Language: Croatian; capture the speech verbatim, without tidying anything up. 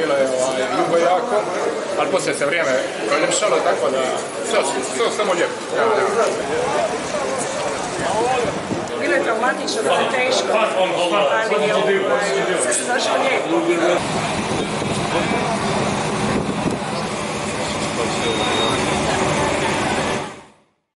bilo je jugo jako, ali poslije se vrijeme proljepšalo, tako da sve samo lijepo. Bilo je traumatično, bilo je teško, ali sve se završilo lijepo.